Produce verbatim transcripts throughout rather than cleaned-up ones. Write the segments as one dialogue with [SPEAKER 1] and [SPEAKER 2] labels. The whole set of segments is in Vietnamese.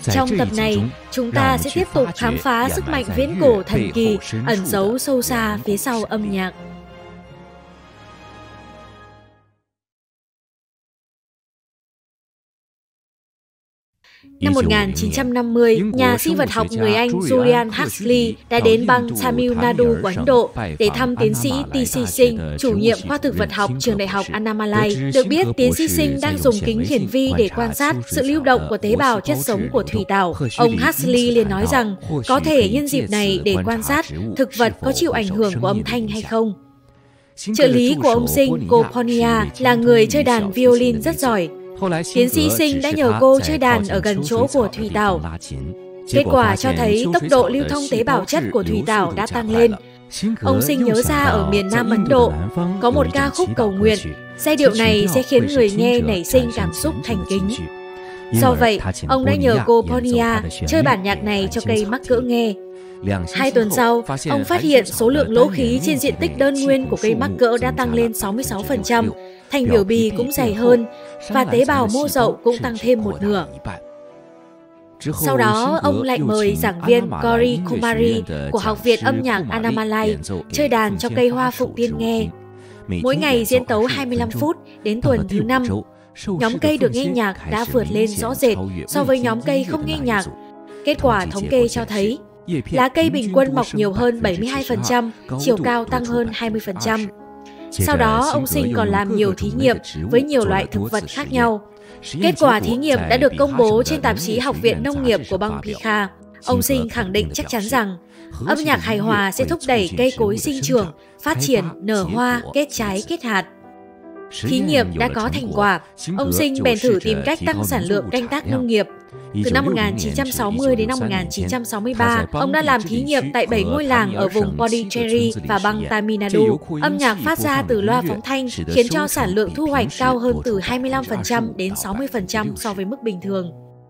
[SPEAKER 1] Trong tập này, chúng ta sẽ tiếp tục khám phá sức mạnh viễn cổ thần kỳ ẩn giấu sâu xa phía sau âm nhạc. Năm một nghìn chín trăm năm mươi, nhà sinh vật học người Anh Julian Huxley đã đến bang Tamil Nadu của Ấn Độ để thăm tiến sĩ T C Singh, chủ nhiệm khoa thực vật học trường đại học Annamalai. Được biết, tiến sĩ Singh đang dùng kính hiển vi để quan sát sự lưu động của tế bào chất sống của thủy tảo. Ông Huxley liền nói rằng có thể nhân dịp này để quan sát thực vật có chịu ảnh hưởng của âm thanh hay không. Trợ lý của ông Singh, cô Ponia, là người chơi đàn violin rất giỏi. Tiến sĩ Singh đã nhờ cô chơi đàn ở gần chỗ của thủy tảo. Kết quả cho thấy tốc độ lưu thông tế bào chất của thủy tảo đã tăng lên. Ông Singh nhớ ra ở miền Nam Ấn Độ có một ca khúc cầu nguyện. Giai điệu này sẽ khiến người nghe nảy sinh cảm xúc thành kính. Do vậy, ông đã nhờ cô Ponia chơi bản nhạc này cho cây mắc cỡ nghe. Hai tuần sau, ông phát hiện số lượng lỗ khí trên diện tích đơn nguyên của cây mắc cỡ đã tăng lên sáu mươi sáu phần trăm, thành biểu bì cũng dày hơn, và tế bào mô dậu cũng tăng thêm một nửa. Sau đó, ông lại mời giảng viên Gauri Kumari của Học viện âm nhạc Annamalai chơi đàn cho cây hoa phụng tiên nghe. Mỗi ngày diễn tấu hai mươi lăm phút, đến tuần thứ năm, nhóm cây được nghe nhạc đã vượt lên rõ rệt so với nhóm cây không nghe nhạc. Kết quả thống kê cho thấy, lá cây bình quân mọc nhiều hơn bảy mươi hai phần trăm, chiều cao tăng hơn hai mươi phần trăm. Sau đó, ông Singh còn làm nhiều thí nghiệm với nhiều loại thực vật khác nhau. Kết quả thí nghiệm đã được công bố trên tạp chí Học viện Nông nghiệp của bang Bihar. Ông Singh khẳng định chắc chắn rằng âm nhạc hài hòa sẽ thúc đẩy cây cối sinh trưởng, phát triển, nở hoa, kết trái, kết hạt. Thí nghiệm đã có thành quả. Ông Singh bèn thử tìm cách tăng sản lượng canh tác nông nghiệp. Từ năm một nghìn chín trăm sáu mươi đến năm một nghìn chín trăm sáu mươi ba, ông đã làm thí nghiệm tại bảy ngôi làng ở vùng Pondicherry và bang Tamil Nadu. Âm nhạc phát ra từ loa phóng thanh khiến cho sản lượng thu hoạch cao hơn từ hai mươi lăm phần trăm đến sáu mươi phần trăm so với mức bình thường.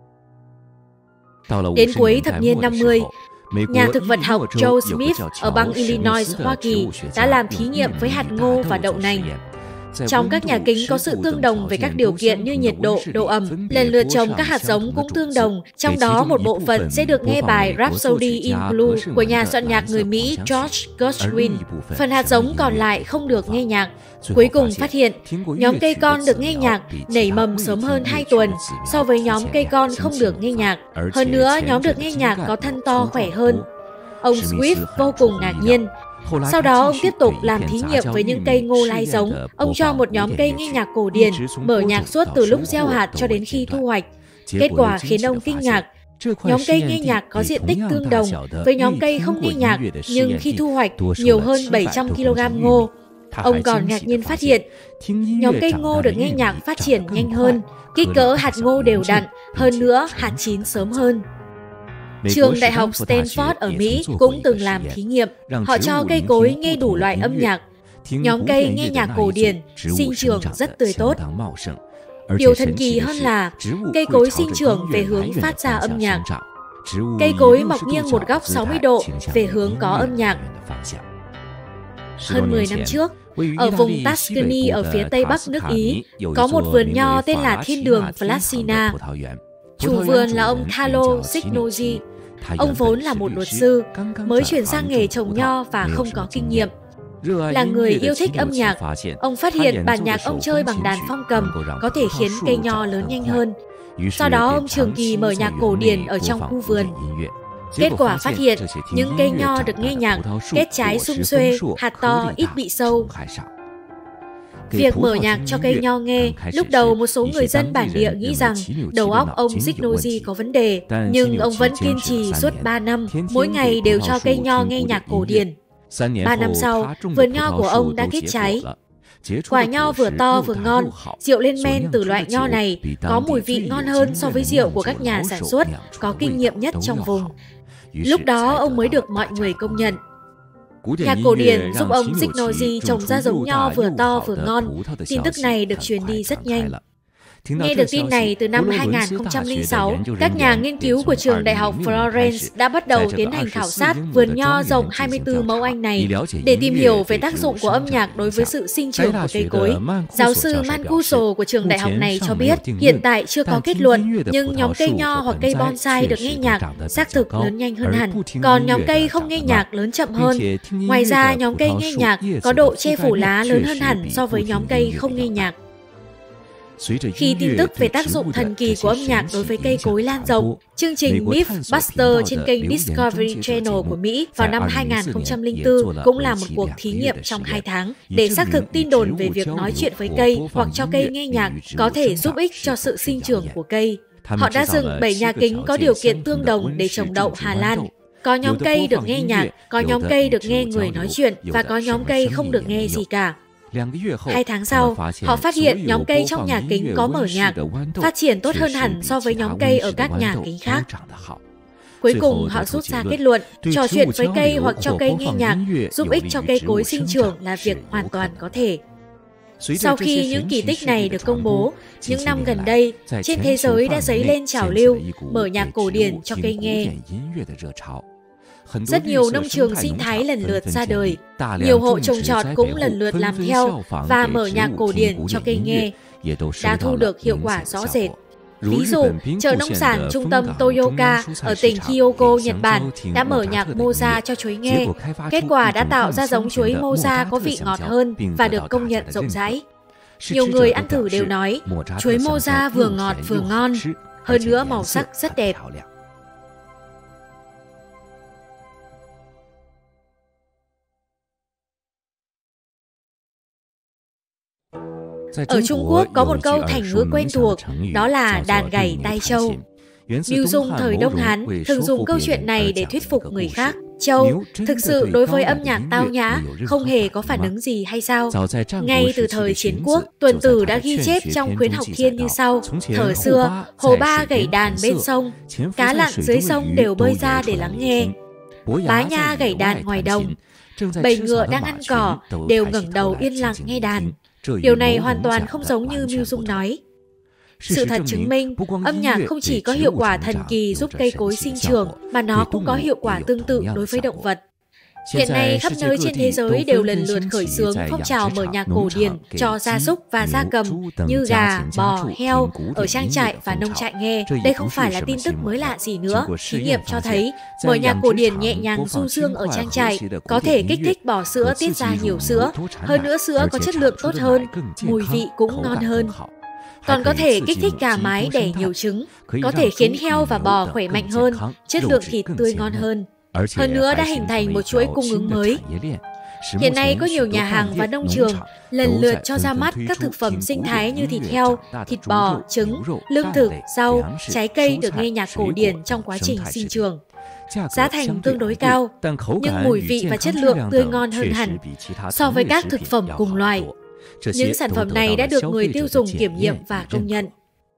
[SPEAKER 1] Đến cuối thập niên năm mươi, nhà thực vật học Joe Smith ở bang Illinois, Hoa Kỳ đã làm thí nghiệm với hạt ngô và đậu nành. Trong các nhà kính có sự tương đồng về các điều kiện như nhiệt độ, độ ẩm, lần lượt trồng các hạt giống cũng tương đồng, trong đó một bộ phận sẽ được nghe bài Rhapsody in Blue của nhà soạn nhạc người Mỹ George Gershwin. Phần hạt giống còn lại không được nghe nhạc. Cuối cùng phát hiện, nhóm cây con được nghe nhạc nảy mầm sớm hơn hai tuần so với nhóm cây con không được nghe nhạc. Hơn nữa, nhóm được nghe nhạc có thân to khỏe hơn. Ông Swift vô cùng ngạc nhiên. Sau đó, ông tiếp tục làm thí nghiệm với những cây ngô lai giống. Ông cho một nhóm cây nghe nhạc cổ điển mở nhạc suốt từ lúc gieo hạt cho đến khi thu hoạch. Kết quả khiến ông kinh ngạc. Nhóm cây nghe nhạc có diện tích tương đồng với nhóm cây không nghe nhạc, nhưng khi thu hoạch nhiều hơn bảy trăm ki lô gam ngô. Ông còn ngạc nhiên phát hiện, nhóm cây ngô được nghe nhạc phát triển nhanh hơn, kích cỡ hạt ngô đều đặn, hơn nữa hạt chín sớm hơn. Trường Đại học Stanford ở Mỹ cũng từng làm thí nghiệm. Họ cho cây cối nghe đủ loại âm nhạc. Nhóm cây nghe nhạc cổ điển, sinh trưởng rất tươi tốt. Điều thần kỳ hơn là cây cối sinh trưởng về hướng phát ra âm nhạc. Cây cối mọc nghiêng một góc sáu mươi độ về hướng có âm nhạc. Hơn mười năm trước, ở vùng Tuscany ở phía tây bắc nước Ý, có một vườn nho tên là Thiên đường Flaccina. Chủ vườn là ông Thalo Signoji. Ông vốn là một luật sư, mới chuyển sang nghề trồng nho và không có kinh nghiệm. Là người yêu thích âm nhạc, ông phát hiện bản nhạc ông chơi bằng đàn phong cầm có thể khiến cây nho lớn nhanh hơn. Sau đó ông trường kỳ mở nhạc cổ điển ở trong khu vườn. Kết quả phát hiện, những cây nho được nghe nhạc, kết trái sum xuê, hạt to, ít bị sâu. Việc mở nhạc cho cây nho nghe, lúc đầu một số người dân bản địa nghĩ rằng đầu óc ông Signoji có vấn đề, nhưng ông vẫn kiên trì suốt ba năm, mỗi ngày đều cho cây nho nghe nhạc cổ điển. ba năm sau, vườn nho của ông đã kết trái. Quả nho vừa to vừa ngon, rượu lên men từ loại nho này có mùi vị ngon hơn so với rượu của các nhà sản xuất có kinh nghiệm nhất trong vùng. Lúc đó ông mới được mọi người công nhận. Nhạc cổ điển giúp ông Signoji trồng ra giống nho vừa to vừa ngon. Tin tức này được truyền đi rất nhanh. Nghe được tin này, từ năm hai nghìn không trăm lẻ sáu, các nhà nghiên cứu của trường Đại học Florence đã bắt đầu tiến hành khảo sát vườn nho rộng hai mươi tư mẫu Anh này để tìm hiểu về tác dụng của âm nhạc đối với sự sinh trưởng của cây cối. Giáo sư Mancuso của trường đại học này cho biết hiện tại chưa có kết luận, nhưng nhóm cây nho hoặc cây bonsai được nghe nhạc xác thực lớn nhanh hơn hẳn, còn nhóm cây không nghe nhạc lớn chậm hơn. Ngoài ra, nhóm cây nghe nhạc có độ che phủ lá lớn hơn hẳn so với nhóm cây không nghe nhạc. Khi tin tức về tác dụng thần kỳ của âm nhạc đối với cây cối lan rộng, chương trình Mythbusters trên kênh Discovery Channel của Mỹ vào năm hai nghìn không trăm lẻ bốn cũng là một cuộc thí nghiệm trong hai tháng để xác thực tin đồn về việc nói chuyện với cây hoặc cho cây nghe nhạc có thể giúp ích cho sự sinh trưởng của cây. Họ đã dựng bảy nhà kính có điều kiện tương đồng để trồng đậu Hà Lan. Có nhóm cây được nghe nhạc, có nhóm cây được nghe người nói chuyện và có nhóm cây không được nghe gì cả. Hai tháng sau, họ phát hiện nhóm cây trong nhà kính có mở nhạc, phát triển tốt hơn hẳn so với nhóm cây ở các nhà kính khác. Cuối cùng, họ rút ra kết luận, trò chuyện với cây hoặc cho cây nghe nhạc giúp ích cho cây cối sinh trưởng là việc hoàn toàn có thể. Sau khi những kỳ tích này được công bố, những năm gần đây, trên thế giới đã dấy lên trào lưu mở nhạc cổ điển cho cây nghe. Rất nhiều nông trường sinh thái lần lượt ra đời, nhiều hộ trồng trọt cũng lần lượt làm theo và mở nhạc cổ điển cho cây nghe, đã thu được hiệu quả rõ rệt. Ví dụ, chợ nông sản trung tâm Toyoka ở tỉnh Hyogo, Nhật Bản đã mở nhạc Moza cho chuối nghe. Kết quả đã tạo ra giống chuối Moza có vị ngọt hơn và được công nhận rộng rãi. Nhiều người ăn thử đều nói, chuối Moza vừa ngọt vừa ngon, hơn nữa màu sắc rất đẹp. Ở Trung Quốc có một câu thành ngữ quen thuộc, đó là đàn gảy tai trâu. Lưu Dung thời Đông Hán thường dùng câu chuyện này để thuyết phục người khác. Trâu thực sự đối với âm nhạc tao nhã không hề có phản ứng gì hay sao? Ngay từ thời Chiến Quốc, Tuần Tử đã ghi chép trong Khuyến Học Thiên như sau: thời xưa, hồ ba gảy đàn bên sông, cá lặn dưới sông đều bơi ra để lắng nghe. Bá Nha gảy đàn ngoài đồng, bầy ngựa đang ăn cỏ đều ngẩng đầu yên lặng nghe đàn. Điều này hoàn toàn không giống như Lưu Dung nói. Sự thật chứng minh, âm nhạc không chỉ có hiệu quả thần kỳ giúp cây cối sinh trưởng, mà nó cũng có hiệu quả tương tự đối với động vật. Hiện nay, khắp nơi trên thế giới đều lần lượt khởi xướng phong trào mở nhạc cổ điển cho gia súc và gia cầm như gà, bò, heo ở trang trại và nông trại nghe. Đây không phải là tin tức mới lạ gì nữa. Thí nghiệm cho thấy, mở nhạc cổ điển nhẹ nhàng du dương ở trang trại có thể kích thích bò sữa tiết ra nhiều sữa. Hơn nữa, sữa có chất lượng tốt hơn, mùi vị cũng ngon hơn. Còn có thể kích thích gà mái đẻ nhiều trứng, có thể khiến heo và bò khỏe mạnh hơn, chất lượng thịt tươi ngon hơn. Hơn nữa đã hình thành một chuỗi cung ứng mới. Hiện nay có nhiều nhà hàng và nông trường lần lượt cho ra mắt các thực phẩm sinh thái như thịt heo, thịt bò, trứng, lương thực, rau, trái cây được nghe nhạc cổ điển trong quá trình sinh trưởng. Giá thành tương đối cao, nhưng mùi vị và chất lượng tươi ngon hơn hẳn so với các thực phẩm cùng loại. Những sản phẩm này đã được người tiêu dùng kiểm nghiệm và công nhận.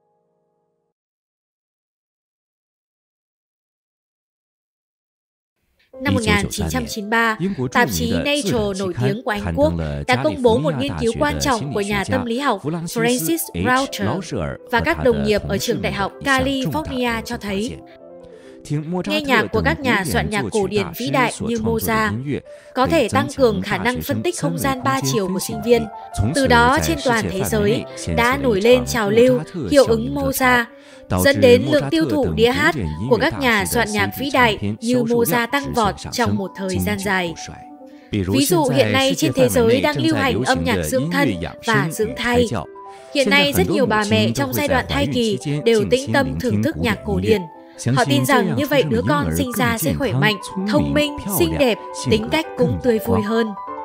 [SPEAKER 1] Năm một nghìn chín trăm chín mươi ba, tạp chí Nature nổi tiếng của Anh Quốc đã công bố một nghiên cứu quan trọng của nhà tâm lý học Francis Rauter và các đồng nghiệp ở trường đại học California cho thấy nghe nhạc của các nhà soạn nhạc cổ điển vĩ đại như Mozart có thể tăng cường khả năng phân tích không gian ba chiều của sinh viên. Từ đó, trên toàn thế giới đã nổi lên trào lưu hiệu ứng Mozart, dẫn đến lượng tiêu thụ đĩa hát của các nhà soạn nhạc vĩ đại như Mozart tăng vọt trong một thời gian dài. Ví dụ hiện nay trên thế giới đang lưu hành âm nhạc dưỡng thân và dưỡng thai. Hiện nay rất nhiều bà mẹ trong giai đoạn thai kỳ đều tĩnh tâm thưởng thức nhạc cổ điển. Họ tin rằng như vậy đứa con sinh ra sẽ khỏe mạnh, thông minh, xinh đẹp, tính cách cũng tươi vui hơn.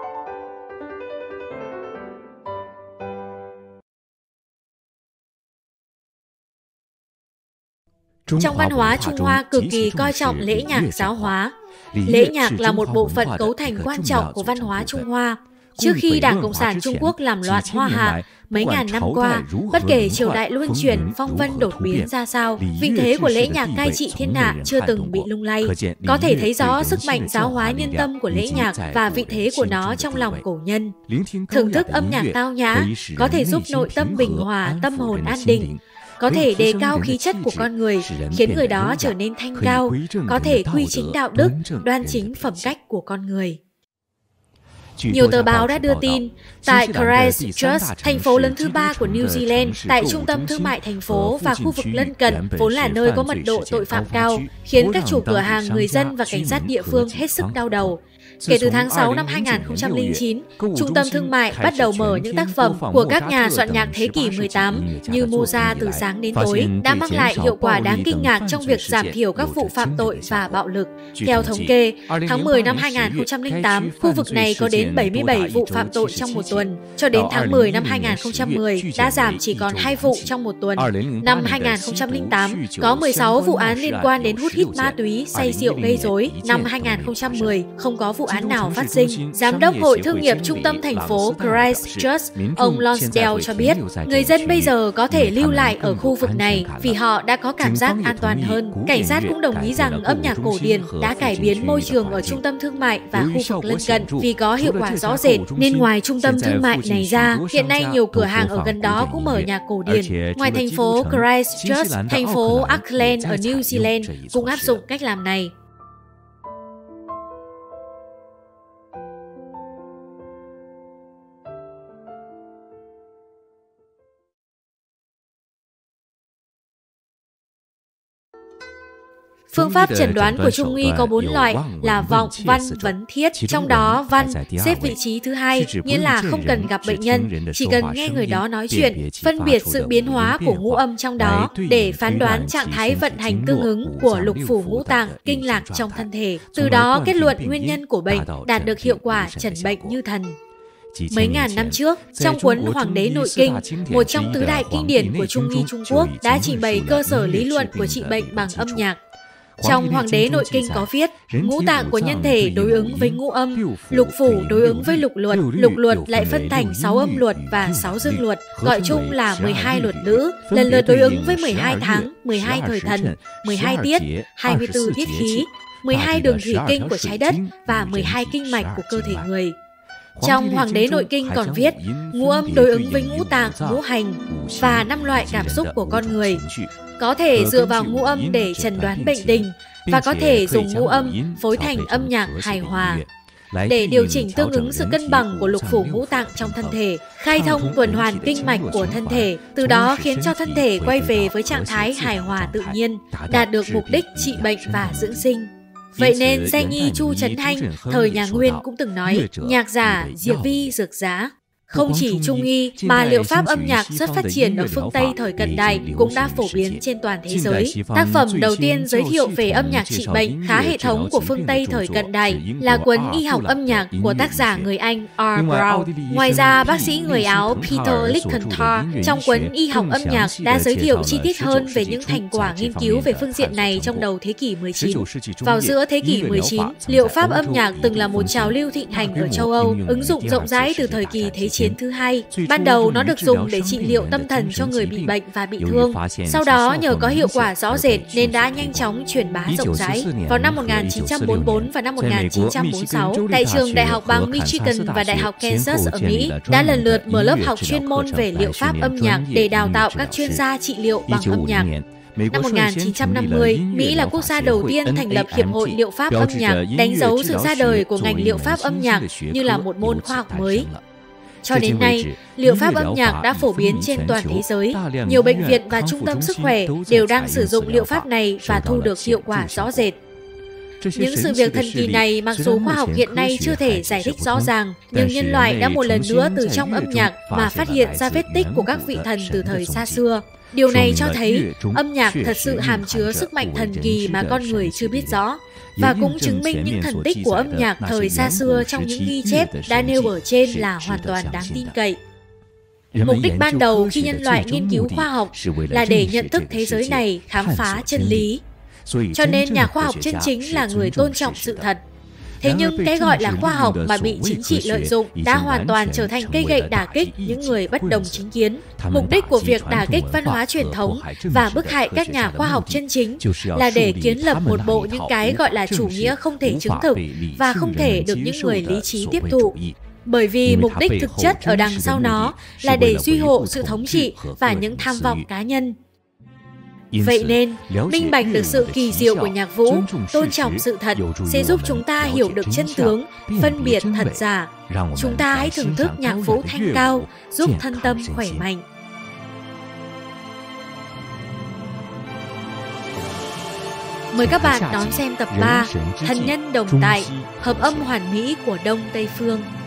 [SPEAKER 1] Trong văn hóa Trung Hoa cực kỳ coi trọng lễ nhạc giáo hóa. Lễ nhạc là một bộ phận cấu thành quan trọng của văn hóa Trung Hoa. Trước khi Đảng Cộng sản Trung Quốc làm loạn Hoa Hạ, mấy ngàn năm qua, bất kể triều đại luân chuyển, phong vân đột biến ra sao, vị thế của lễ nhạc cai trị thiên hạ chưa từng bị lung lay. Có thể thấy rõ sức mạnh giáo hóa nhân tâm của lễ nhạc và vị thế của nó trong lòng cổ nhân. Thưởng thức âm nhạc tao nhã có thể giúp nội tâm bình hòa, tâm hồn an định, có thể đề cao khí chất của con người, khiến người đó trở nên thanh cao, có thể quy chính đạo đức, đoan chính phẩm cách của con người. Nhiều tờ báo đã đưa tin, tại Christchurch, thành phố lớn thứ ba của New Zealand, tại trung tâm thương mại thành phố và khu vực lân cận, vốn là nơi có mật độ tội phạm cao, khiến các chủ cửa hàng, người dân và cảnh sát địa phương hết sức đau đầu. Kể từ tháng sáu năm hai nghìn không trăm lẻ chín, trung tâm thương mại bắt đầu mở những tác phẩm của các nhà soạn nhạc thế kỷ mười tám như Mozart từ sáng đến tối đã mang lại hiệu quả đáng kinh ngạc trong việc giảm thiểu các vụ phạm tội và bạo lực. Theo thống kê, tháng mười năm hai nghìn không trăm lẻ tám, khu vực này có đến bảy mươi bảy vụ phạm tội trong một tuần. Cho đến tháng mười năm hai nghìn không trăm mười đã giảm chỉ còn hai vụ trong một tuần. Năm hai nghìn không trăm lẻ tám, có mười sáu vụ án liên quan đến hút hít ma túy, say rượu gây rối. Năm hai nghìn không trăm mười, không có vụ án nào phát sinh. Giám đốc Hội Thương nghiệp Trung tâm thành phố Christchurch, ông Lonsdale cho biết, người dân bây giờ có thể lưu lại ở khu vực này vì họ đã có cảm giác an toàn hơn. Cảnh sát cũng đồng ý rằng âm nhạc cổ điển đã cải biến môi trường ở trung tâm thương mại và khu vực lân cận vì có hiệu quả rõ rệt, nên ngoài trung tâm thương mại này ra, hiện nay nhiều cửa hàng ở gần đó cũng mở nhạc cổ điển. Ngoài thành phố Christchurch, thành phố Auckland ở New Zealand cũng áp dụng cách làm này. Phương pháp chẩn đoán của Trung y có bốn loại là vọng, văn, vấn, thiết. Trong đó, văn xếp vị trí thứ hai, nghĩa là không cần gặp bệnh nhân, chỉ cần nghe người đó nói chuyện, phân biệt sự biến hóa của ngũ âm trong đó để phán đoán trạng thái vận hành tương ứng của lục phủ ngũ tạng, kinh lạc trong thân thể. Từ đó kết luận nguyên nhân của bệnh, đạt được hiệu quả chẩn bệnh như thần. Mấy ngàn năm trước, trong cuốn Hoàng đế Nội Kinh, một trong tứ đại kinh điển của Trung y Trung Quốc đã trình bày cơ sở lý luận của trị bệnh bằng âm nhạc. Trong Hoàng đế Nội Kinh có viết, ngũ tạng của nhân thể đối ứng với ngũ âm, lục phủ đối ứng với lục luật, lục luật lại phân thành sáu âm luật và sáu dương luật, gọi chung là mười hai luật lữ, lần lượt đối ứng với mười hai tháng, mười hai thời thần, mười hai tiết, hai mươi tư tiết khí, mười hai đường thủy kinh của trái đất và mười hai kinh mạch của cơ thể người. Trong Hoàng đế Nội Kinh còn viết, ngũ âm đối ứng với ngũ tạng, ngũ hành và năm loại cảm xúc của con người. Có thể dựa vào ngũ âm để chẩn đoán bệnh tình và có thể dùng ngũ âm phối thành âm nhạc hài hòa để điều chỉnh tương ứng sự cân bằng của lục phủ ngũ tạng trong thân thể, khai thông tuần hoàn kinh mạch của thân thể, từ đó khiến cho thân thể quay về với trạng thái hài hòa tự nhiên, đạt được mục đích trị bệnh và dưỡng sinh. Vậy nên danh y Chu Trấn Hanh thời nhà Nguyên cũng từng nói, nhạc giả diệt vi dược giá. Không chỉ Trung y mà liệu pháp âm nhạc xuất phát triển ở phương Tây thời cận đại cũng đã phổ biến trên toàn thế giới. Tác phẩm đầu tiên giới thiệu về âm nhạc trị bệnh khá hệ thống của phương Tây thời cận đại là cuốn Y học âm nhạc của tác giả người Anh R. Brown. Ngoài ra, bác sĩ người Áo Peter Lickenthaler trong cuốn Y học âm nhạc đã giới thiệu chi tiết hơn về những thành quả nghiên cứu về phương diện này trong đầu thế kỷ mười chín. Vào giữa thế kỷ mười chín, liệu pháp âm nhạc từng là một trào lưu thịnh hành ở châu Âu, ứng dụng rộng rãi từ thời kỳ Thế chiến thứ hai. Ban đầu nó được dùng để trị liệu tâm thần cho người bị bệnh và bị thương. Sau đó nhờ có hiệu quả rõ rệt nên đã nhanh chóng truyền bá rộng rãi. Vào năm một nghìn chín trăm bốn mươi tư và năm một nghìn chín trăm bốn mươi sáu, tại trường đại học bang Michigan và đại học Kansas ở Mỹ đã lần lượt mở lớp học chuyên môn về liệu pháp âm nhạc để đào tạo các chuyên gia trị liệu bằng âm nhạc. Năm một nghìn chín trăm năm mươi, Mỹ là quốc gia đầu tiên thành lập Hiệp hội Liệu pháp âm nhạc, đánh dấu sự ra đời của ngành liệu pháp âm nhạc như là một môn khoa học mới. Cho đến nay, liệu pháp âm nhạc đã phổ biến trên toàn thế giới. Nhiều bệnh viện và trung tâm sức khỏe đều đang sử dụng liệu pháp này và thu được hiệu quả rõ rệt. Những sự việc thần kỳ này mặc dù khoa học hiện nay chưa thể giải thích rõ ràng, nhưng nhân loại đã một lần nữa từ trong âm nhạc mà phát hiện ra vết tích của các vị thần từ thời xa xưa. Điều này cho thấy âm nhạc thật sự hàm chứa sức mạnh thần kỳ mà con người chưa biết rõ, và cũng chứng minh những thần tích của âm nhạc thời xa xưa trong những ghi chép đã nêu ở trên là hoàn toàn đáng tin cậy. Mục đích ban đầu khi nhân loại nghiên cứu khoa học là để nhận thức thế giới này, khám phá chân lý. Cho nên nhà khoa học chân chính là người tôn trọng sự thật. Thế nhưng cái gọi là khoa học mà bị chính trị lợi dụng đã hoàn toàn trở thành cây gậy đả kích những người bất đồng chính kiến. Mục đích của việc đả kích văn hóa truyền thống và bức hại các nhà khoa học chân chính là để kiến lập một bộ những cái gọi là chủ nghĩa không thể chứng thực và không thể được những người lý trí tiếp thụ. Bởi vì mục đích thực chất ở đằng sau nó là để duy hộ sự thống trị và những tham vọng cá nhân. Vậy nên, minh bạch được sự kỳ diệu của nhạc vũ, tôn trọng sự thật sẽ giúp chúng ta hiểu được chân tướng, phân biệt thật giả. Chúng ta hãy thưởng thức nhạc vũ thanh cao, giúp thân tâm khỏe mạnh. Mời các bạn đón xem tập ba, Thần nhân đồng tại, hợp âm hoàn mỹ của Đông Tây Phương.